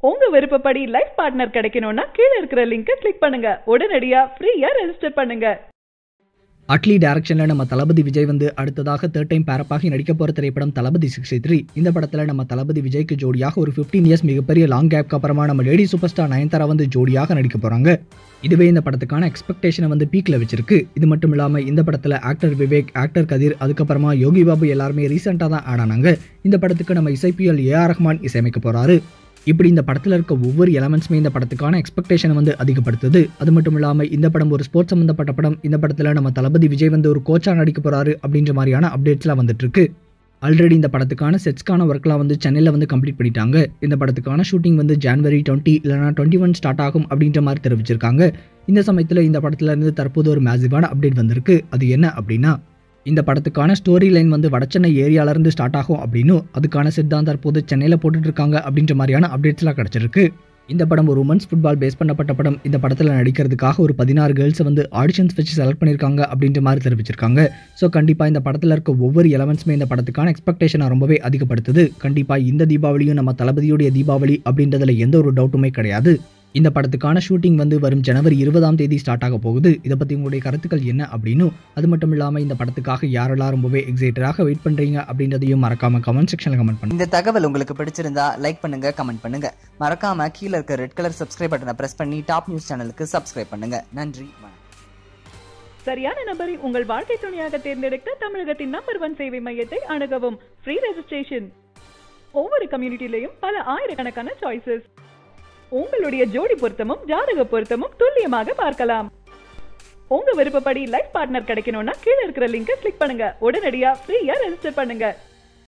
உங்க விருப்பப்படி life partner கிடைக்கணும்னா கீழ இருக்கிற லிங்கை கிளிக் பண்ணுங்க. உடனடியா ஃப்ரீயா ரெஜிஸ்டர் பண்ணுங்க. அட்லி டைரக்ஷனில் நம்ம தளபதி விஜய் வந்து அடுத்ததாக தேர்ட் டைம் பேரப்பாகி நடிக்க போகிற திரைப்படம் தளபதி 63. இந்த படத்தில் நம்ம தளபதி விஜய்க்கு ஜோடியாக ஒரு 15 இயர்ஸ் மிகப்பெரிய லாங் கேப்க்கு அப்புறமா நம்ம லேடி சூப்பர் ஸ்டார் நயன்தாரா வந்து ஜோடியாக நடிக்க போகிறாங்க. இதுவே இந்த படத்துக்கான எக்ஸ்பெக்டேஷனை வந்து பீக்கில் வச்சிருக்கு. இது மட்டும் இல்லாமல் இந்த படத்தில் ஆக்டர் விவேக், ஆக்டர் கதிர், அதுக்கப்புறமா யோகி பாபு எல்லாருமே ரீசெண்டாக தான் ஆட் ஆனாங்க. இந்த படத்துக்கு நம்ம இசைப்பியல் ஏஆர் ரஹ்மான் இசையமைக்க போகிறாரு. இப்படி இந்த படத்தில் இருக்க ஒவ்வொரு எலமெண்ட்ஸுமே இந்த படத்துக்கான எக்ஸ்பெக்டேஷனை வந்து அதிகப்படுத்துது. அது மட்டும் இல்லாமல் இந்த படம் ஒரு ஸ்போர்ட்ஸ் சம்பந்தப்பட்ட படம். இந்த படத்தில் நம்ம தளபதி விஜய் வந்து ஒரு கோச்சா நடிக்க போறாரு அப்படின்ற மாதிரியான அப்டேட்ஸ்லாம் வந்துட்டு இருக்கு. ஆல்ரெடி இந்த படத்துக்கான செட்ஸ்க்கான ஒர்க்லாம் வந்து சென்னையில் வந்து கம்ப்ளீட் பண்ணிட்டாங்க. இந்த படத்துக்கான ஷூட்டிங் வந்து ஜனவரி 20 இல்லைனா 21 ஸ்டார்ட் ஆகும் அப்படின்ற மாதிரி தெரிவிச்சிருக்காங்க. இந்த சமயத்தில் இந்த படத்துல இருந்து தற்போது ஒரு மேசிவான அப்டேட் வந்திருக்கு. அது என்ன அப்படின்னா, இந்த படத்துக்கான ஸ்டோரி லைன் வந்து வடச்சென்னை ஏரியாவிலேருந்து ஸ்டார்ட் ஆகும் அப்படின்னு அதுக்கான செட் தான் தற்போது சென்னையில் போட்டுட்டு இருக்காங்க அப்படின்ற மாதிரியான அப்டேட்ஸ்லாம் கிடச்சிருக்கு. இந்த படம் ஒரு உமன்ஸ் ஃபுட்பால் பேஸ் பண்ணப்பட்ட படம். இந்த படத்தில் நடிக்கிறதுக்காக ஒரு 16 கேர்ள்ஸை வந்து ஆடிஷன்ஸ் வச்சு செலக்ட் பண்ணியிருக்காங்க அப்படின்ற மாதிரி தெரிவிச்சிருக்காங்க. ஸோ கண்டிப்பாக இந்த படத்தில் இருக்க ஒவ்வொரு எலமெண்ட்ஸுமே இந்த படத்துக்கான எக்ஸ்பெக்டேஷனை ரொம்பவே அதிகப்படுத்துது. கண்டிப்பாக இந்த தீபாவளியும் நம்ம தளபதியுடைய தீபாவளி அப்படின்றதுல எந்த ஒரு டவுட்டுமே கிடையாது. இந்த படத்துக்கான ஷூட்டிங் வந்து வரும் ஜனவரி 20 ஸ்டார்ட் ஆக போகுது. இதை பற்றி உங்களுடைய கருத்துக்கள் என்ன அப்படின்னு, அது மட்டும் இல்லாமல் இந்த படத்துக்காக யாரெல்லாம் ரொம்பவே எக்ஸைட்டடாக வெயிட் பண்ணுறீங்க அப்படின்றதையும் மறக்காம கமெண்ட் செக்ஷனில் கமெண்ட் பண்ணுங்க. இந்த தகவல் உங்களுக்கு பிடிச்சிருந்தா லைக் பண்ணுங்க, கமெண்ட் பண்ணுங்க. மறக்காம கீழே இருக்க ரெட் கலர் சப்ஸ்கிரைப் பட்டனை பிரஸ் பண்ணி டாப் நியூஸ் சேனலுக்கு சப்ஸ்கிரைப் பண்ணுங்க. நன்றி. சரியான நபரை உங்கள் வாழ்க்கை துணையாக தேர்ந்தெடுக்க தமிழகத்தின் நம்பர் 1 சேவை மையத்தை அணுகவும். Free registration. ஒவ்வொரு கம்யூனிட்டிலையும் பல ஆயிரக்கணக்கான சாய்ஸஸ். உங்களுடைய ஜோடி பொருத்தமும் ஜாதக பொருத்தமும் துல்லியமாக பார்க்கலாம். உங்க விருப்பப்படி லைஃப் பார்ட்னர் கிடைக்கணும்னா கீழ இருக்கிற லிங்கை கிளிக் பண்ணுங்க. உடனடியா ஃப்ரீயா ரெஜிஸ்டர் பண்ணுங்க.